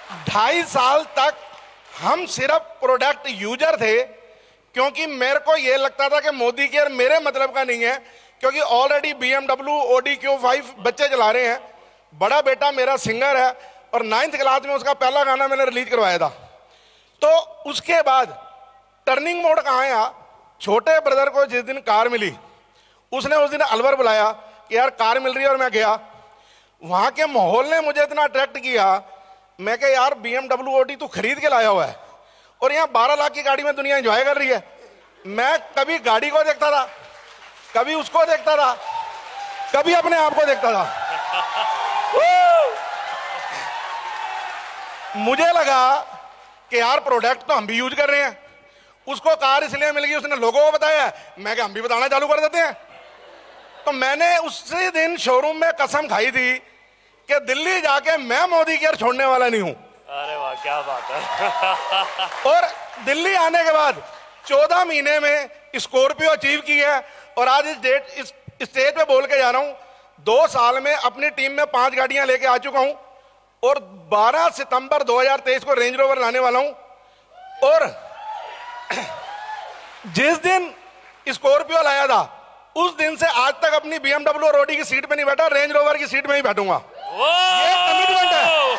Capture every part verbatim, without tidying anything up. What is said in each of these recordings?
ढाई साल तक हम सिर्फ प्रोडक्ट यूजर थे, क्योंकि मेरे को यह लगता था कि मोदी केयर मेरे मतलब का नहीं है, क्योंकि already BMW Audi Q five बच्चे चला रहे हैं। बड़ा बेटा मेरा सिंगर है और नाइन्थ क्लास में उसका पहला गाना मैंने रिलीज करवाया था। तो उसके बाद टर्निंग मोड कहाँ आया, छोटे ब्रदर को जिस दिन कार मिली उसने उस दिन अलवर बुलाया कि यार कार मिल रही है, और मैं गया। वहां के माहौल ने मुझे इतना अट्रैक्ट किया, मैं कहा यार बीएमडब्ल्यू ओडी तू खरीद के लाया हुआ है और यहाँ बारह लाख की गाड़ी में दुनिया एंजॉय कर रही है। मैं कभी गाड़ी को देखता था, कभी उसको देखता था, कभी अपने आप को देखता था। मुझे लगा कि यार प्रोडक्ट तो हम भी यूज कर रहे हैं, उसको कार इसलिए मिल गई, उसने लोगों को बताया, मैं क्या हम भी बताना चालू कर देते हैं। तो मैंने उसी दिन शोरूम में कसम खाई थी कि दिल्ली जाके मैं मोदी केयर छोड़ने वाला नहीं हूं। अरे वाह क्या बात है। और दिल्ली आने के बाद चौदह महीने में स्कॉर्पियो अचीव की है और आज इस डेट इस स्टेज पे बोल के जा रहा हूं, दो साल में अपनी टीम में पांच गाड़ियां लेके आ चुका हूं और बारह सितंबर दो हज़ार तेईस को रेंज रोवर लाने वाला हूं। और जिस दिन स्कॉर्पियो लाया था उस दिन से आज तक अपनी बीएमडब्ल्यू और ओडी की सीट पे नहीं बैठा, रेंज रोवर की सीट में ही बैठूंगा। ये कमिटमेंट है।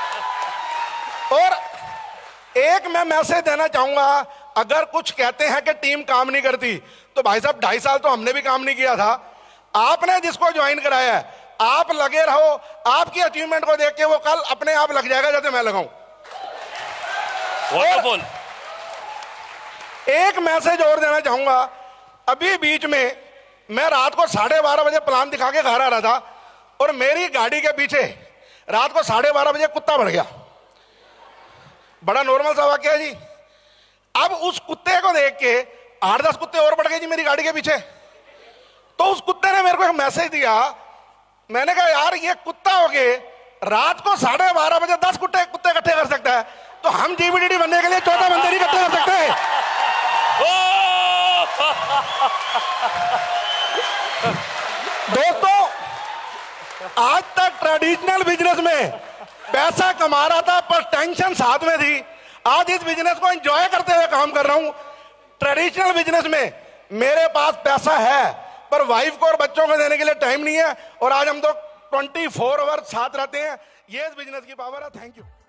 और एक मैं मैसेज देना चाहूंगा, अगर कुछ कहते हैं कि टीम काम नहीं करती, तो भाई साहब ढाई साल तो हमने भी काम नहीं किया था। आपने जिसको ज्वाइन कराया है, आप लगे रहो, आपकी अचीवमेंट को देख के वो कल अपने आप लग जाएगा जैसे मैं लगाऊं। वंडरफुल। एक मैसेज और देना चाहूंगा, अभी बीच में मैं रात को साढ़े बारह बजे प्लान दिखा के घर आ रहा था और मेरी गाड़ी के पीछे रात को साढ़े बारह बजे कुत्ता बढ़ गया। बड़ा नॉर्मल सा वाक्य है जी। अब उस कुत्ते को देख के आठ दस कुत्ते और बढ़ गए जी मेरी गाड़ी के पीछे। तो उस कुत्ते ने मेरे को एक मैसेज दिया, मैंने कहा यार ये कुत्ता हो गए रात को साढ़े बारह बजे दस कुत्ते कुत्ते इकट्ठे कर सकता है, तो हम जीबीडीडी बनने के लिए चौदह बंदे नहीं इकट्ठे कर सकते। दोस्तों, आज तक ट्रेडिशनल बिजनेस में पैसा कमा रहा था पर टेंशन साथ में थी। आज इस बिजनेस को एंजॉय करते हुए काम कर रहा हूं। ट्रेडिशनल बिजनेस में मेरे पास पैसा है पर वाइफ को और बच्चों को देने के लिए टाइम नहीं है, और आज हम तो ट्वेंटी फोर आवर साथ रहते हैं। ये इस बिजनेस की पावर है। Thank you.